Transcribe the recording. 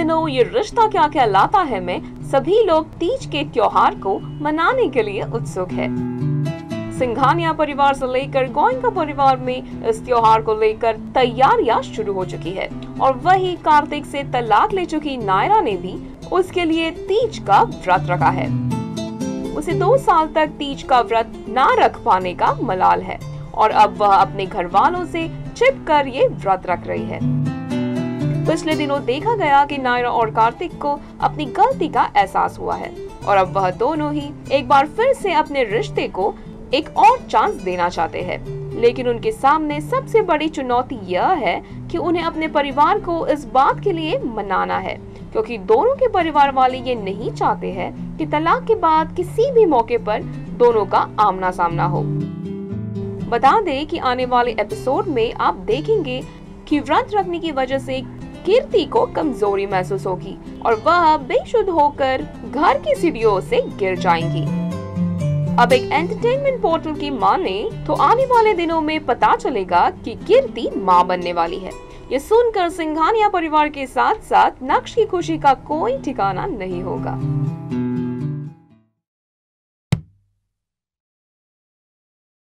दिनों ये रिश्ता क्या कहलाता है में सभी लोग तीज के त्योहार को मनाने के लिए उत्सुक है। सिंघानिया परिवार से लेकर गोयनका परिवार में इस त्योहार को लेकर तैयारियां शुरू हो चुकी है और वही कार्तिक से तलाक ले चुकी नायरा ने भी उसके लिए तीज का व्रत रखा है। उसे 2 साल तक तीज का व्रत ना रख पाने का मलाल है और अब वह अपने घर वालों से छिपकर ये व्रत रख रही है। पिछले दिनों देखा गया कि नायरा और कार्तिक को अपनी गलती का एहसास हुआ है और अब वह दोनों ही एक बार फिर से अपने रिश्ते को एक और चांस देना चाहते हैं। लेकिन उनके सामने सबसे बड़ी चुनौती यह है कि उन्हें अपने परिवार को इस बात के लिए मनाना है, क्योंकि दोनों के परिवार वाले ये नहीं चाहते हैं कि तलाक के बाद किसी भी मौके पर दोनों का आमना सामना हो। बता दें कि आने वाले एपिसोड में आप देखेंगे कि व्रत रखने की वजह से कीर्ति को कमजोरी महसूस होगी और वह बेशुद्ध होकर घर की सीढ़ियों से गिर जाएंगी। अब एक एंटरटेनमेंट पोर्टल की माने तो आने वाले दिनों में पता चलेगा कि कीर्ति मां बनने वाली है। ये सुनकर सिंघानिया परिवार के साथ साथ नक्श की खुशी का कोई ठिकाना नहीं होगा।